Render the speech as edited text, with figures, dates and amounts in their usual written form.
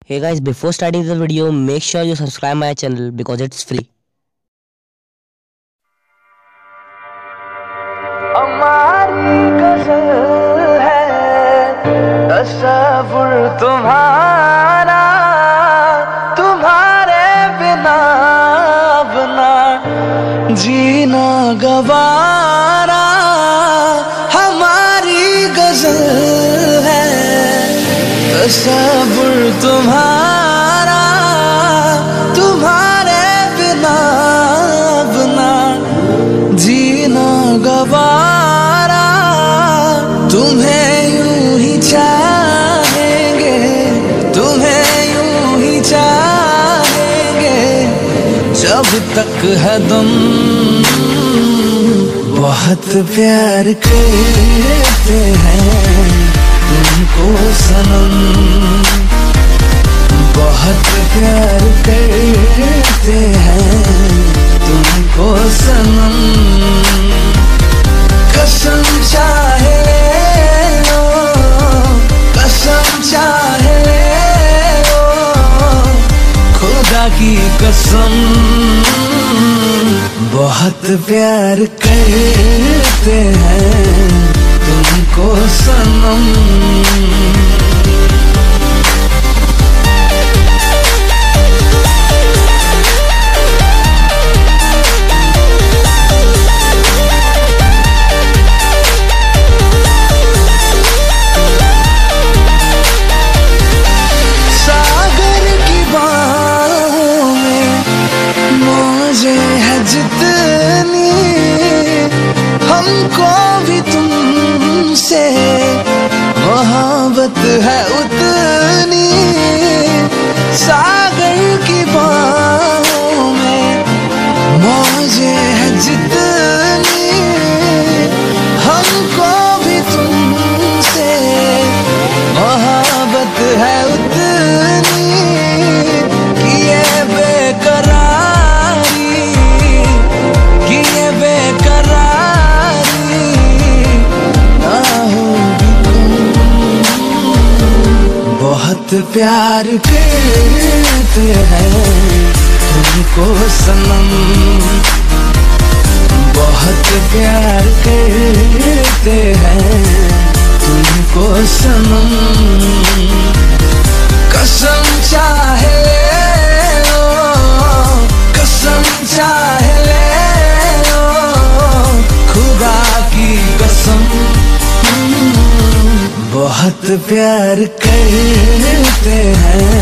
Hey guys, before starting the video, make sure you subscribe my channel because it's free. हमारी गज़ल है तसव्वुर तुम्हारा, तुम्हारे बिना अपना जीना गवारा। हमारी गज़ल है तसव्वुर तुम्हारा, तुम्हारे बिना अपना जीना गवारा। तुम्हें यूं ही चाहेंगे, तुम्हें यूं ही चाहेंगे जब तक है दम। बहुत प्यार करते हैं तुमको सनम, बहुत प्यार करते हैं तुमको सनम। कसम चाहे लो, कसम चाहे लो, खुदा की कसम। बहुत प्यार करते हैं तुमको सनम। जितनी हमको भी तुमसे मोहब्बत है उतनी। सागर की बाहों में मौजें हैं जितनी, हमको भी तुमसे मोहब्बत है उतनी। किए बहुत प्यार करते हैं तुमको सनम, बहुत प्यार करते हैं तुमको सनम। कसम चाहे लो, कसम चाहे लो, खुदा की कसम। बहुत प्यार करते हैं